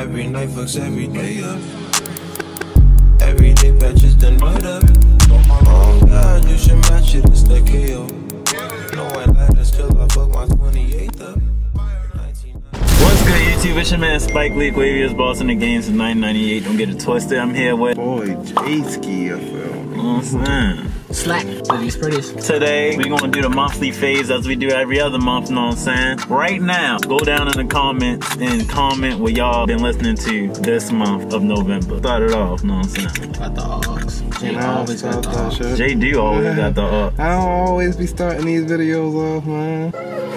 every night fucks every day up. Everyday patches done right up. Oh God, you should match it, it's the KO. No one like this till I fuck my 28th up. What's good, YouTube? It's your man SpikeLeak, Wwyb boss in the game since 1998. Don't get it twisted. I'm here with boy J-Ski, I feel. You know what I'm saying? Slack to these pretties. Today, we're gonna do the monthly phase as we do every other month, you know what I'm saying? Right now, go down in the comments and comment what y'all been listening to this month of November. Start it off, you know what I'm saying? Got the Ox. Jay always got the Ox. Jay do always got the Ox. I don't always be starting these videos off, man.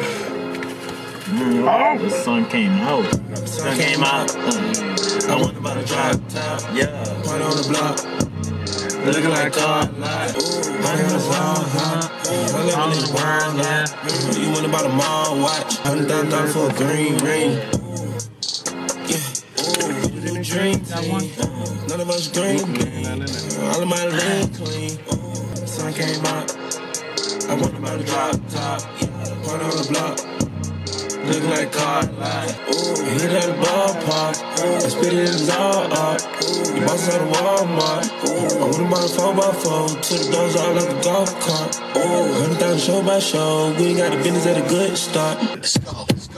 Oh, the sun came out. Sun came out. I wonder about a drop top. Yeah. Party on the block. Looking like car. Money on the wall, huh? I live in this world, yeah. You went about a mall watch. $100,000 for a green ring. Yeah. You do drink. None of us drinking. All of my lean clean. Sun came out. I wonder about a drop top. Party on the block. Looking like car. Hit at the ballpark. I spit it in the all up. You boss out of Walmart. I would've bought a 4x4 to the doors all like a golf cart. 100,000 show by show. We ain't got the business at a good start. Let's go.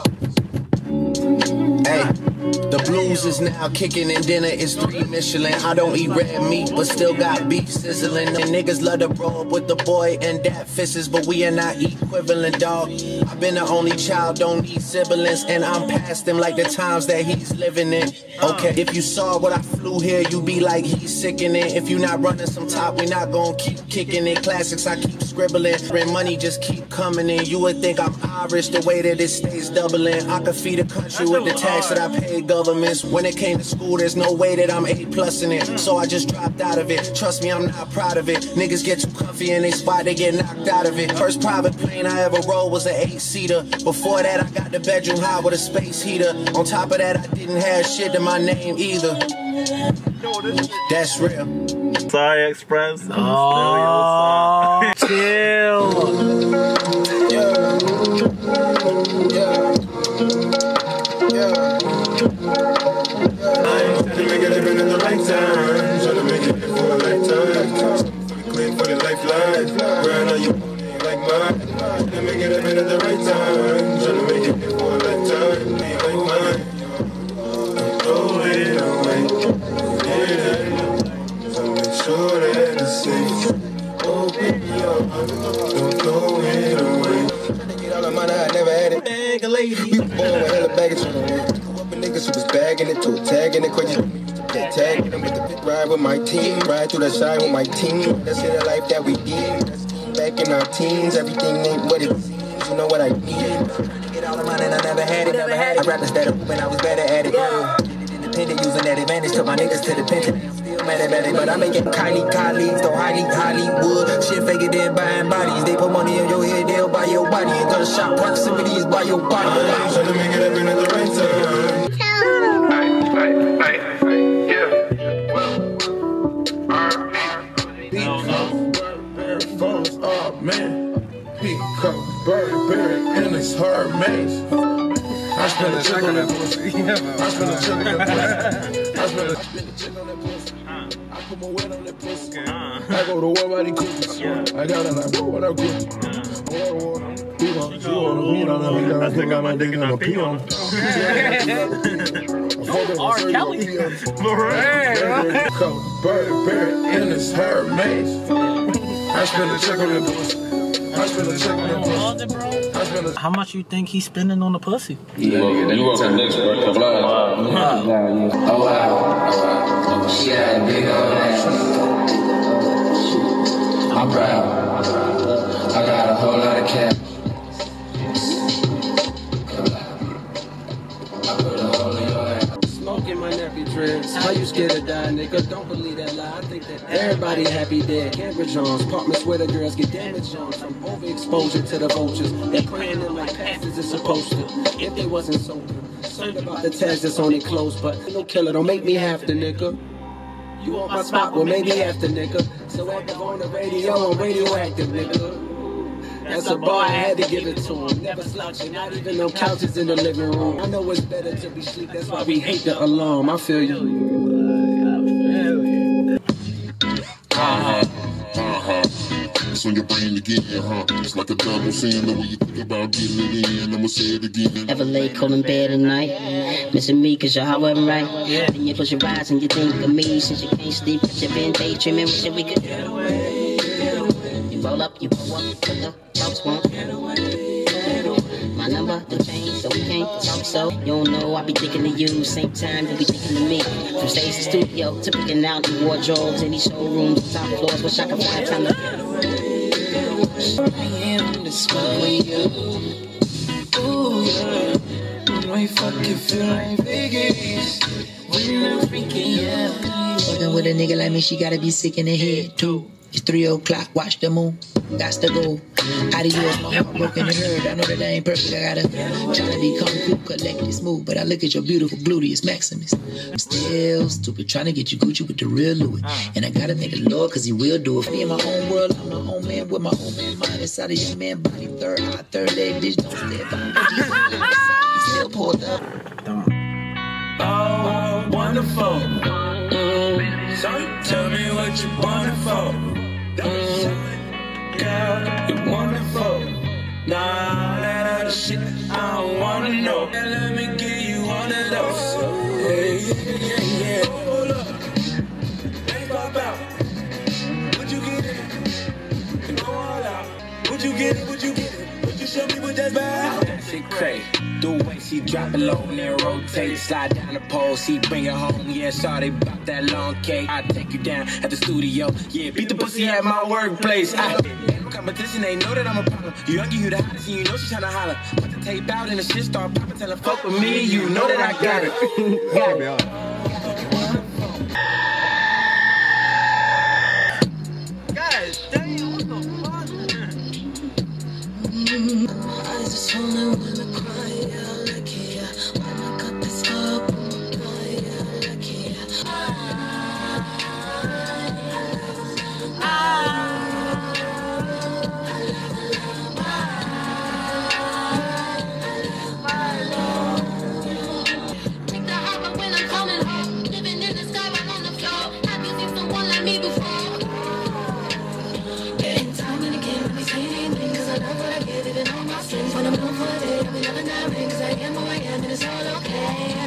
Hey. The blues is now kicking and dinner is 3 Michelin. I don't eat red meat, but still got beef sizzling. And niggas love to roll up with the boy and that fisses, but we are not equivalent, dog. I've been the only child, don't need siblings, and I'm past him like the times that he's living in. Okay, if you saw what I flew here, you be like, he's sickening. If you not running some top, we not gonna keep kicking it. Classics, I keep scribbling, and money just keep coming in. You would think I'm Irish the way that it stays doubling. I could feed a country with the tax that I pay governments. When it came to school, there's no way that I'm A+ in it, so I just dropped out of it. Trust me, I'm not proud of it. Niggas get too comfy in they spot, they get knocked out of it. First private plane I ever rode was an 8-seater. Before that, I got the bedroom high with a space heater. On top of that, I didn't have shit to my name either. That's real. Sorry, Express. Oh, chill. Yeah. Tryna make it happen in the right time. Tryna make it for a lifetime. Clean for the lifeline. Grind on you like mine. Tryna make it happen at the right time. Tryna make it for a lifetime. Like mine. Throw it away. So make sure that it's safe. Open your heart. Don't throw it away. Tryna get all the money, I never had it. Bag a lady. Born with hella baggage on the way. Niggas who was bagging it to a tag and it crazy. Tagging them with the pit ride with my team. Ride through the side with my team. That's the life that we deem. Back in our teens, everything ain't what it seems. You know what I need. Trying to get all the money and I never had it. I rap instead of when I was better at it. Independent using that advantage. Took my niggas to the pension. Still mad at it, but I make it Kylie colleagues. Don't Hollywood. Shit fake it, then buying bodies. They put money on your head, they'll buy your body. And gunshot proximity is by your body. Trying to make it happen at the right time. Burberry in his hard maze. I spent a check on that pussy. I spent a check on that pussy. I spent a check on that pussy. I put my weight on that pussy. I go to war by the cookies. I got it like, what I cookies? I think I might dig in a pee on. R. Kelly. Burberry in his hard maze. I spent a check on that pussy. How much you think he's spending on the pussy? Yeah, you want some next bro. Oh wow. She had a big old ass. I'm proud. I got a whole lot of cash. Smoking my nappy dreads. Why you scared to die, nigga? Don't believe that lie. I think that everybody happy dead. Cambridge on apartments where the girls get damaged on from overexposure to the vultures. They praying them like pastors is supposed to. If they wasn't so concerned about the tags that's on their clothes, but no killer, don't make me have to, nigga. You want my spot? Well, maybe after, nigga. So active on the radio, I'm radioactive, nigga. That's a bar, I had to give it to him. Never slouching, not even no couches in the living room. I know it's better to be sleep, that's why we hate the alarm. I feel you. It's on your brain again, huh? It's like a double sin, the way you think about getting it in. I'ma say it again. Ever lay cold in bed at night, missing me cause your heart wasn't right. Then you close your eyes and you think of me since you can't sleep. Cause you been daydreaming, wishing we could get away. You roll up, you pull up, but the folks won't get away. My number, the change, so we can't talk. So you don't know I be thinking of you, same time you be thinking of me. From stage to studio to picking out the wardrobes in these showrooms, top floors. Wish I could find time to get away. I am the smile with you. Ooh, yeah. When we fucking feel like Vegas, when I'm freaking, yeah. Fucking with a nigga like me, she gotta be sick in the head too. It's 3 o'clock, watch the moon. Gots to go. Out of yours, my heart broken and hurt. I know that I ain't perfect. I gotta try to become cool, collected, smooth. But I look at your beautiful gluteus maximus. I'm still stupid, trying to get you Gucci with the real Louis. And I gotta thank the Lord, cause he will do it. Me in my own world, I'm my own man with my own man mind. Inside of your man body, third eye, third leg, bitch, don't step on. He still pulled up. Oh, wonderful. So tell me what you want it for. Girl, you're wonderful. Nah, that other shit, I don't wanna know. Let me give you one of those. Hey, yeah. Hold up. Let's pop out. Would you get it? And go all out. Would you get it? Would you get it? Would you show me what that's about? That shit crazy. The way she drop it low and then rotate, slide down the pole, she bring it home. Yeah, sorry about that long cake. I take you down at the studio. Yeah, beat the pussy at my workplace. Ain't no competition, they know that I'm a problem. You young, you the hottest, and you know she tryna holler. Put the tape out and the shit start popping, tell her fuck with me. You know that I got it. Got it. God damn, what the fuck? I just only wanna cry out like yeah. When I got this up, cry out like Make the harbor when I'm coming home. Living in the sky right on the floor. Have you seen someone like me before? Getting time and again when we say anything, cause I love what I get, even on my strings. When I'm known for a day, I'll be loving that ring, cause I am who I am and it's all okay.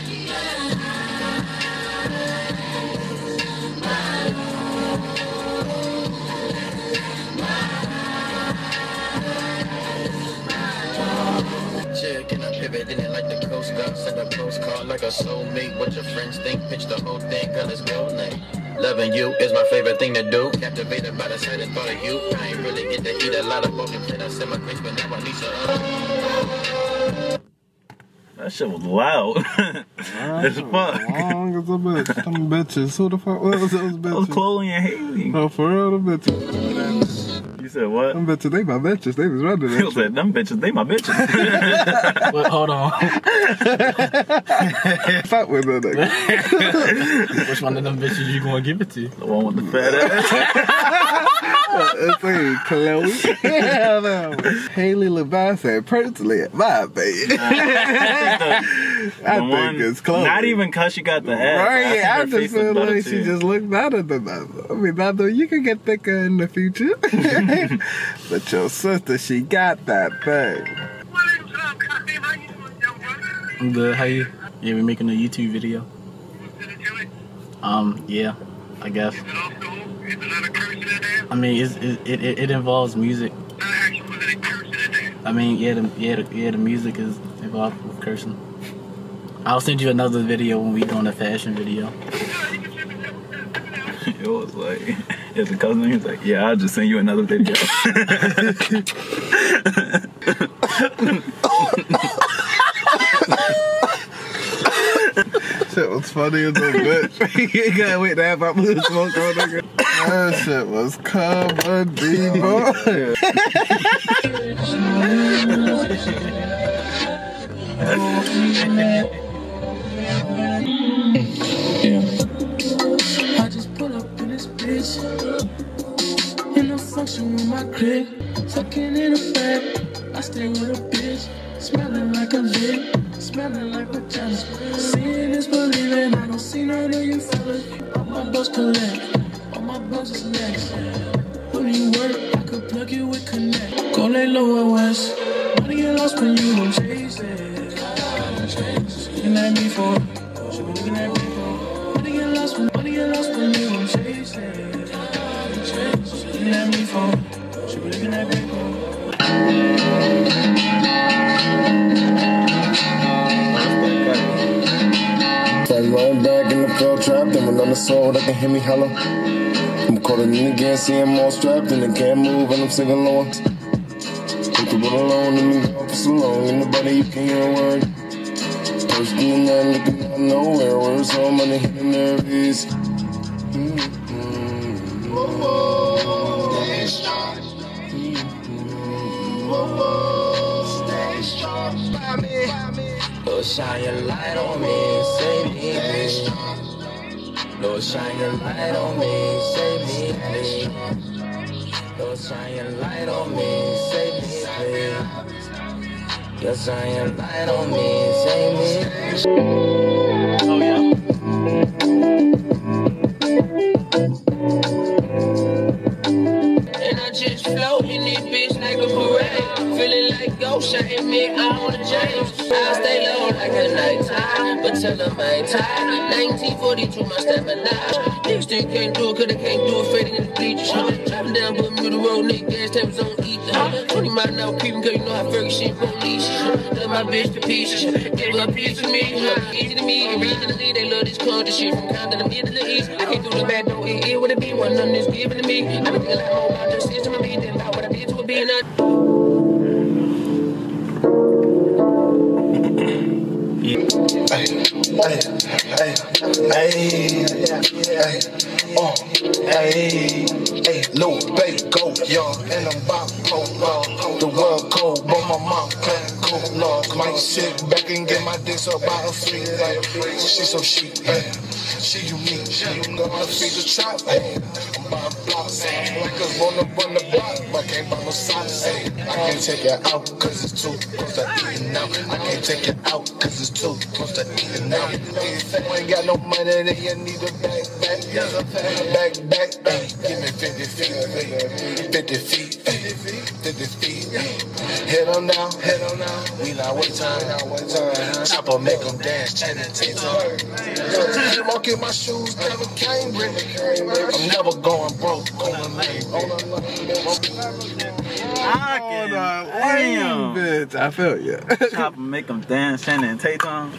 Chick and I pivot in it like the Coast Guard. Send a postcard like a soulmate. What your friends think, pitch the whole thing, girl, it's gold name. Loving you is my favorite thing to do. Captivated by the sight and thought of you. I ain't really get to eat a lot of broken plate. I said my grace, but now I need some. That shit was loud. As fuck. Long as a bitch. Them bitches. Who the fuck was those bitches? Those Chloe and Haley. Oh, for real, them bitches. You said what? Them bitches, they my bitches. They was running that You said, them bitches, they my bitches. But hold on. Fuck with that nigga. Which one of them bitches you gonna give it to? The one with the fat ass. It's like Chloe. Hell no. Haley Levi said, personally, my baby. I think it's Chloe. Not even cause she got the ass. Right, I just feel like she just looked better than that. I mean, I know you can get thicker in the future. But your sister, she got that thing. I'm good, how you? Yeah, we're making a YouTube video. Yeah, I guess. I mean, it involves music. I mean, the music is involved with cursing. I'll send you another video when we doing a fashion video. It was like, as a cousin, he was like, yeah, I'll just send you another video. Shit was funny as a bitch. You can't wait to have my blue smoke on nigga. That shit was comedy, boy. I just pull up in this bitch, and I'm function with my clique. Fucking in a bag, I stay with a bitch. Smelling like a lick, smelling like a jealous. Seeing is believing, I don't see none of you fellas. All my bucks collect, all my bucks is next. Who need work, I could plug you with connect. Go lay low at West, money get lost when you don't chase it. Looking at me for, she be looking at me for. Money get lost when you don't chase it. Looking at me for, she be looking at me for. Rolling back in the field trap, then when on the soul that can hear me holler. I'm calling in again, seeing more strapped, and I can't move, and I'm singing lower. Take the road alone, and me gone for so long, and nobody you can hear a word. Personally, not looking out nowhere, words home, money hitting nervous. Stay strong. Stay strong by me. Lord, shine your light on me, save me, please. Lord, shine your light on me, save me, please. Lord, shine your light on me, save me, please. Lord, shine your light on me, save me. Oh yeah. And I just float in this bitch like a parade. Feeling like ghost, I me on the James. I stay low like a nighttime, but tell them I ain't tired. 1942, my stamina. Niggas still can't do it, cause they can't do it, fading in the bleachers. Driving down, put me to the road, nigga, gas taps on ether. 20 miles an hour creeping, cause you know how Ferguson police. Love my bitch to pieces, give her a piece of me. Easy to me, and regionally, they love this country shit. From Compton to mid to the east, I can't do the bad, though, it would it be one, none of this given to me. I been thinking like more about this system, I be than about what I did to a being a. Hey, little baby, go, y'all, and I'm bipolar. The world cold, but my mom can't cool, Lord. Might sit back and get my dick so by her feet, like, she so chic, hey. She unique, you know my feet the trap, hey. I'm by a block, like us wanna run the block, but can't buy no socks, hey. I can't take it out, cause it's too close to eating out. I can't take it out, cause it's too close to eating out. If you ain't got no money, then you need a back, hey. Give me 50 feet, 50 feet, 50 feet. Head on down, we not wait time. Chopper make them dance, chanting T-time. Walk in my shoes, never came rich. I'm never going broke on a lane. Damn, bitch. I feel you. Chopper make them dance, chanting Tay-Tom.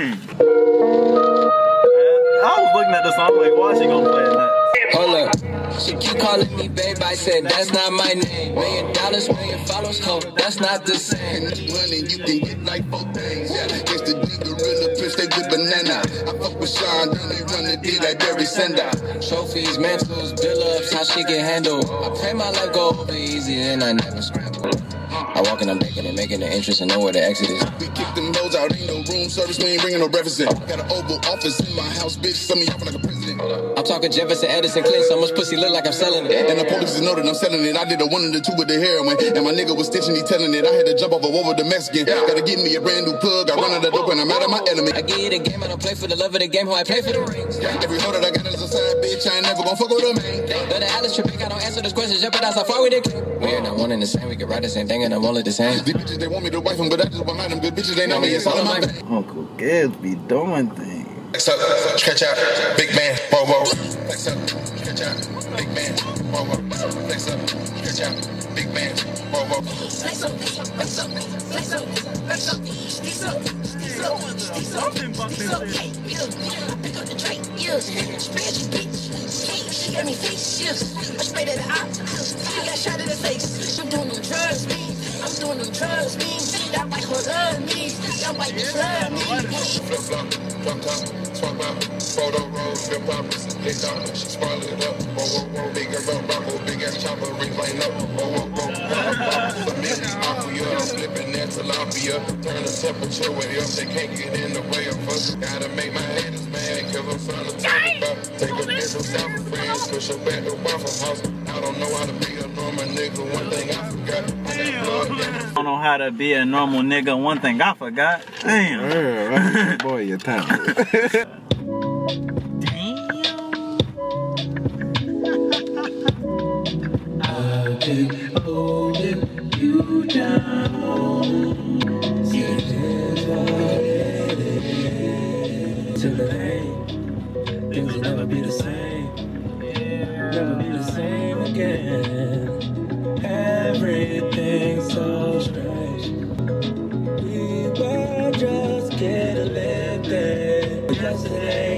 I was looking at the song like, why she gonna play that? Hold up, she keep calling me babe, I said that's not my name. $1 million, million followers, ho, that's not the same. Money you can get like 4 things, yeah. It's the gorilla bitch, they with banana. I fuck with Sean, then they run the D like Barry Sender. Trophies, mantles, bill-ups, how she can handle. I pray my life go over easy and I never scramble. I walk and I'm making it, making the entrance and know where the exit is. We kick them hoes out, ain't no room service, we ain't bringing no breakfast in. Got an Oval Office in my house, bitch, some of y'all feel like a president. I'm talking Jefferson, Edison, Clinton, so much pussy look like I'm selling it. And the police know that I'm selling it. I did a 1 and a 2 with the heroin, and my nigga was stitching, he telling it. I had to jump off a wall with the Mexican. Gotta get me a brand new plug, I run out the dope and I'm out of my element. I give you the game, I don't play for the love of the game, how I play for the rings. Every hoe that I got is a side bitch, I ain't never gon' fuck with a man. But the Alice Trebek, I don't answer this question, jeopardize how far we did. We are not one and the same, we can write the same thing and I'm all at the same. These bitches, they want me to wife them, but I just behind them. Good bitches, they know me, it's all in my back. Uncle Gibbs be doing things. Flex up, stretch out, big man, whoa. Flex up, stretch out, big man, whoa. Flex up, stretch out, big man, whoa. Flex up, flex up, flex up, flex up, flex up, flex up, flex up, flex up, flex up, hey, I pick up the tray, yeah, spread your bitch, she got me face, yeah, I sprayed at the eye, I got shot in the face, I'm doing them drugs, me, I'm doing them drugs, me, that white gon' love me, that white just love me. Flip flop, drop top, swap out, photo roll, flip poppers, lick up, she sparl it up, whoa, big as a rubber, big ass chopper, ring line up, whoa. Flipping that tilapia, turn the temperature way up, they can't get in the way of us. Gotta make my haters mad, cause I'm trying to talk about. Take a bitch from South of France, push her back to Waffle House, out don't know how to be a normal nigga. One thing I forgot. I don't know how to be a normal nigga. One thing I forgot. Damn. Boy, you're talented. I've been holding you down. Till the end, things will never be the same. Never be the same again. Everything's so strange. We were just getting lifted. Yesterday,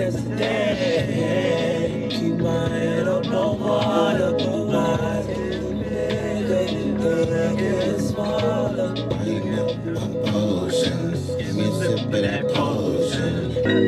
keep my head up on water, but my nigga get smaller. Potions, give me a sip of that potion.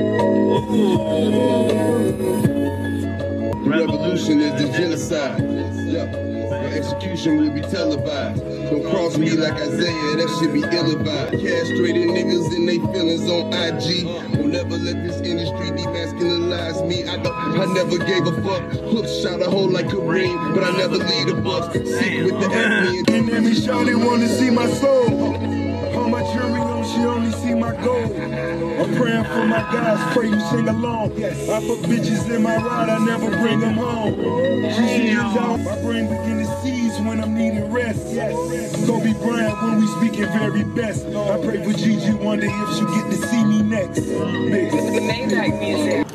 Revolution is the genocide. Your execution will be televised. Don't cross me like Isaiah, that shit be ill-advised. Castrated niggas and they feelings on IG. Will never let this industry demasculinize me. I never gave a fuck. Hook shot a hole like Kareem, but I never lead a buck. Sick with the acne And every shawty wanna see my soul. How much jury on, she only see my gold. I'm praying for my guys, pray you sing along. I put bitches in my ride, I never bring them home. She sees out, my brain begin to seize when I'm needing rest. Kobe Bryant when we speaking very best. I pray for Gigi, wonder if she'll get to see me next. The Maybach music.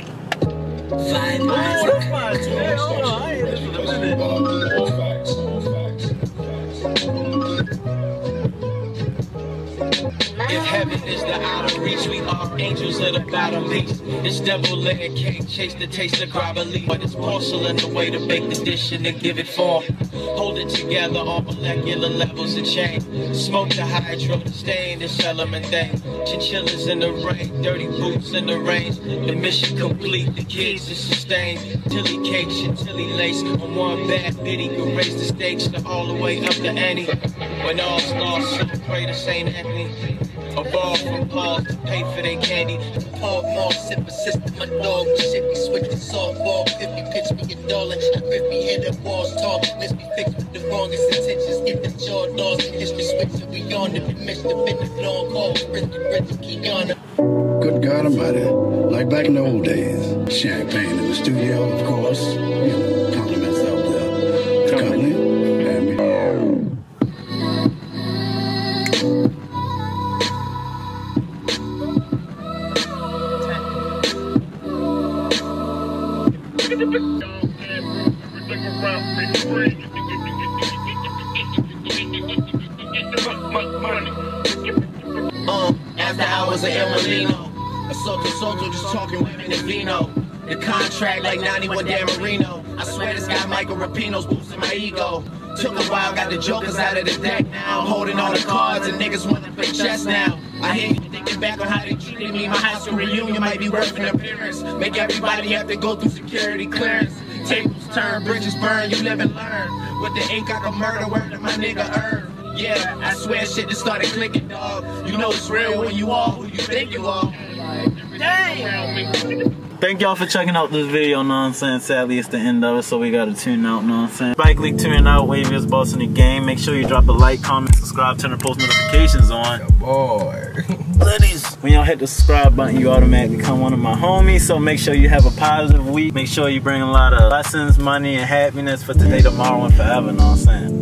If heaven is the outer reach, we are angels at the bottom least. This devil-leg cake, chase the taste of grovelly. But it's porcelain, the way to bake the dish and then give it form. Hold it together on molecular levels of change. Smoke the hydro, stay in this element thing. Chinchillas in the rain, dirty boots in the range. The mission complete, the kids is sustained. Tilly cake, chantilly lace. On one bad biddy, can raise the stakes to all the way up to Annie. When all stars celebrate to St. Anthony. A ball from Paul to pay for their candy. Paul Mall, sip a system, my dog. Shit, we switch to softball. 50 pitch me a dollar. 50 hit the balls tall. Let's be fixed with the wrongest intentions. Get them jaw dogs. History switch we on. If you miss the finish, long haul. Bridget, Kiana. Good God Almighty. Like back in the old days. Champagne in the studio, of course. You know, compliments out there. The company. And me. After hours of Emelino, a Soto just talking women and vino. The contract like 91 Dan Marino. I swear this guy Michael Rapino's boosting my ego. Took a while, got the jokers out of the deck now. I'm holding all the cards and niggas want to play chess now. I hear you thinking back on how they treated me. My high school reunion might be worth an appearance. Make everybody have to go through security clearance. Tables turn, bridges burn, you live and learn. With the ink I can murder, word to my nigga Irv. Yeah, I swear shit just started clicking, dog. You know it's real when you are who you think you are. Dang! Thank y'all for checking out this video, know what I'm saying? Sadly, it's the end of it, so we gotta tune out, know what I'm saying? SpikeLeak tuning out, Wwyb is boss in the game. Make sure you drop a like, comment, subscribe, turn the post notifications on. Boy. When y'all hit the subscribe button, you automatically become one of my homies, so make sure you have a positive week. Make sure you bring a lot of lessons, money, and happiness for today, tomorrow, and forever, know what I'm saying?